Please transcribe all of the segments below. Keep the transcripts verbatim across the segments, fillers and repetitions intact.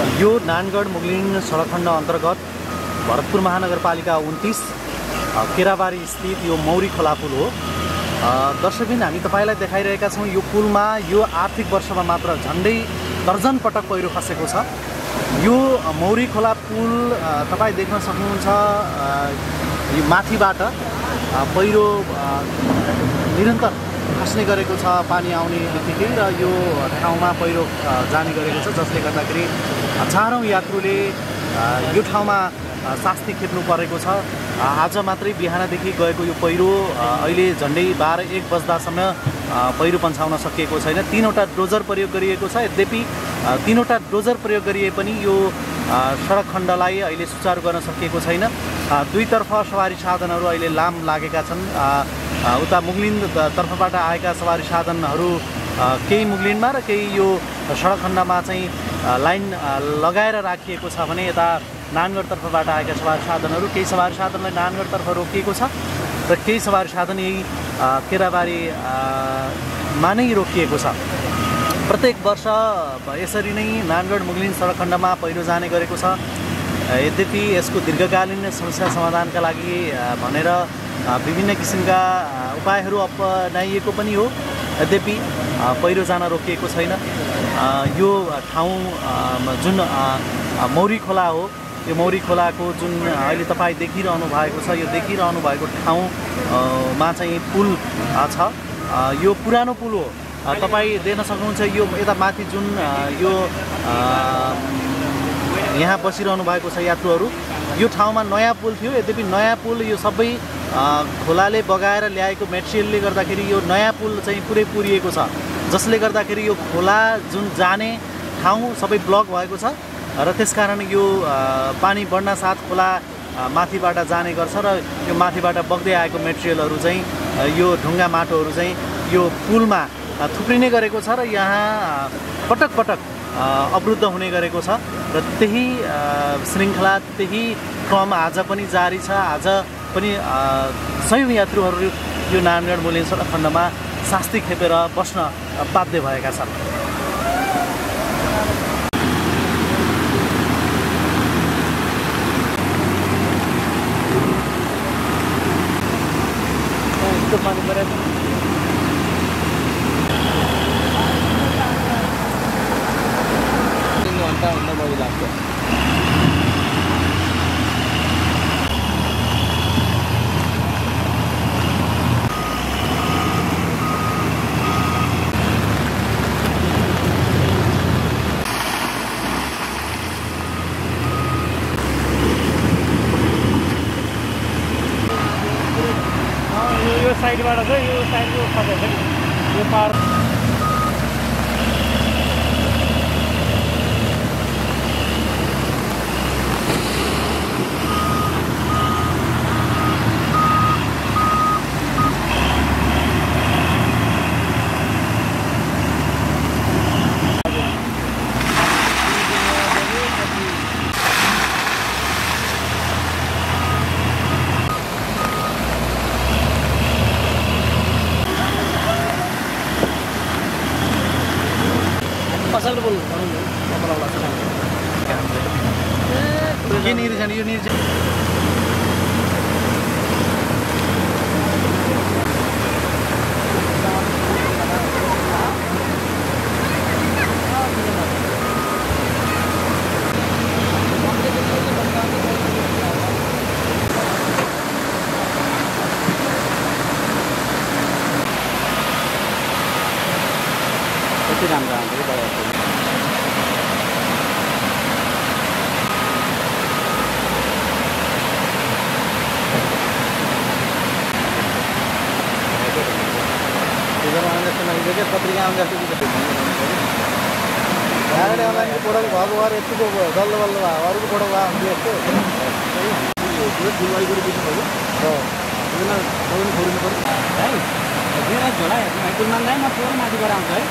यो नानगढ मुगलिन सडक खण्ड अन्तर्गत भरतपुर महानगरपालिका उन्तीस केराबारी स्थित यो मौरी खोला पुल हो। दर्शकबिन हामी तपाईलाई देखाइरहेका छौं यो पुलमा यो आर्थिक वर्षमा मात्र झन्डै दर्जन पटक पहिरो खसेको छ। यो मौरी खोला पुल तपाई देख्न सक्नुहुन्छ। यो माथिबाट पहिरो निरन्तर खस्ने गरेको छ पानी आउने बित्तिकै र यो ठाउँमा पहिरो जाने गरेको छ, जसले गर्दाखेरि हजारौं यात्रुले यो ठाउँमा शास्ति खेप्नु परेको छ। आज मात्रै बिहानदेखि गएको यो पहिरो अहिले झन्डै बाह्र एक बज्दासम्म पहिरो पन्छाउन सकिएको छैन। तीनवटा डोजर प्रयोग गरिएको छ। यद्यपि तीनवटा डोजर प्रयोग गरिए पनि यो सडक खण्डलाई अहिले सुचारू गर्न सकिएको छैन। दुईतर्फ सवारी साधनहरू अहिले लाम लागेका छन्। उता मुगलिन तर्फबाट आएका सवारी साधनहरू केही मुगलिनमा र केही यो सडक खण्डमा चाहिँ लाइन लगाएर राखिएको छ भने यता नानगढ तर्फबाट आएका सवारी साधनहरू केही सवारी साधनलाई नानगढतर्फ रोकिएको छ र केही सवारी साधन यही केराबारी मा नै रोकिएको छ। प्रत्येक वर्ष यसरी नै नानगढ मुगलिन सडक खण्डमा पहिरो जाने गरेको छ। यद्यपि यसको दीर्घकालीन समस्या समाधानका लागि भनेर विभिन्न किसिमका उपायहरू अपनाइएको पनि हो। यद्यपि पहिरो जान रोकिएको छैन। यो ठाउँ जुन मौरी खोला हो, यो मौरी खोलाको जुन अहिले तपाईँ देखिरहनु भएको छ, यो देखिरहनु भएको ठाउँमा चाहिँ पुल छ। यो पुरानो पुल हो। तपाईँ देख्न सक्नुहुन्छ। यो यता माथि जुन यो यहाँ बसिरहनु भएको छ यात्रुहरू, यो ठाउँमा नयाँ पुल थियो। यद्यपि नयाँ पुल यो सबै खोलाले बगाएर ल्याएको मेटेरियलले गर्दाखेरि यो नयाँ पुल चाहिँ पुरै पुरिएको छ, जसले गर्दाखेरि यो खोला जुन जाने ठाउँ सबै ब्लक भएको छ र त्यसकारण यो पानी बढ्न साथ खोला माथिबाट जाने गर्छ र यो माथिबाट बग्दै आएको मेटेरियलहरू चाहिँ यो ढुङ्गा माटोहरू चाहिँ यो पुलमा थुप्रिने गरेको छ र यहाँ पटक पटक अवरुद्ध हुने गरेको छ र त्यही श्रृङ्खला त्यही क्रम आज पनि जारी छ। आज पनि सयौं यात्रुहरू यो नानगढ मुगलिन सडक खण्डमा शास्ति खेपेर बस्न बाध्य भएका छन्। पानी परेको घन्टा भन्दा बढी लाग्छ। यो साइडबाट चाहिँ यो साइडको खसेको छ यो पार फसल बोल ये नहीं जानी ये नहीं राम्रो राम्रो पत्रिका आउँदा गाडी अनलाइन फोटो भएको भएर यतिको डल्लो बल्लो भयो। अरूको फोटो भयो हुन्थ्यो यस्तो दिवाली गरेर बुझ्नु पऱ्यो र तपाईँले खोल्नु पऱ्यो है। मेरा झोला हेर्नु है कुलमान दाइ, म थोरै माथिबाट आउँछु है।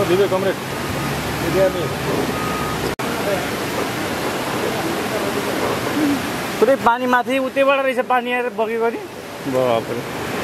दिवे कमरेड पुरै पानी माथि उतैबाट रहेछ पानी आएर बगेको नि बाफरे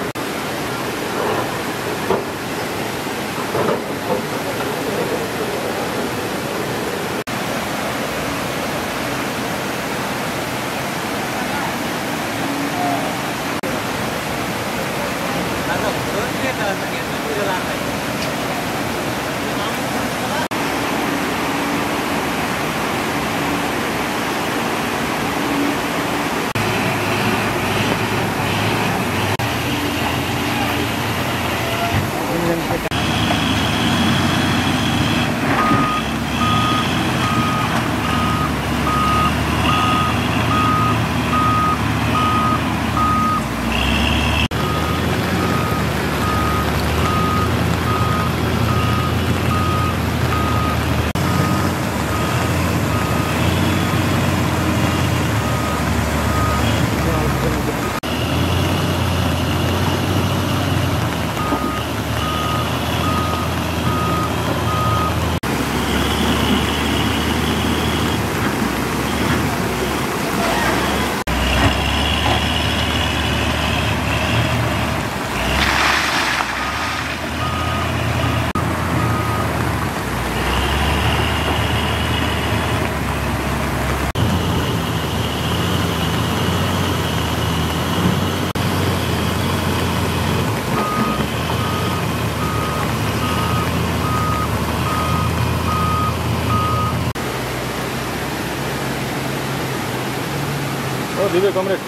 दिवे कमरेड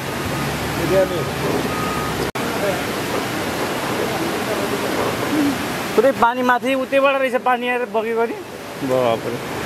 पुरै पानी माथि उतैबाट रहेछ पानी आएर बगेको नि बाफरे